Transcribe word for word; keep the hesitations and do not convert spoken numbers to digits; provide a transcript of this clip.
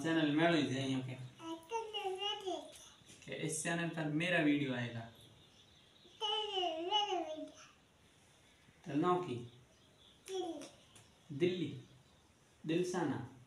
channel मेरा ही है यहाँ के कि इस चैनल पर मेरा वीडियो आएगा चलना की दिल्ली दिलसाना